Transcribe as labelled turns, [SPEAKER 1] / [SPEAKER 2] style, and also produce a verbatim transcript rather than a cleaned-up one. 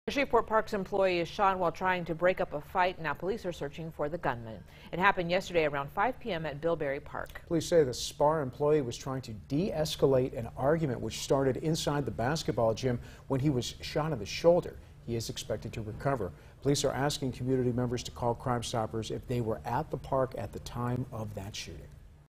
[SPEAKER 1] A Shreveport Park's employee is shot while trying to break up a fight. Now police are searching for the gunman. It happened yesterday around five p m at Bilberry Park.
[SPEAKER 2] Police say the SPAR employee was trying to de-escalate an argument which started inside the basketball gym when he was shot in the shoulder. He is expected to recover. Police are asking community members to call Crime Stoppers if they were at the park at the time of that shooting.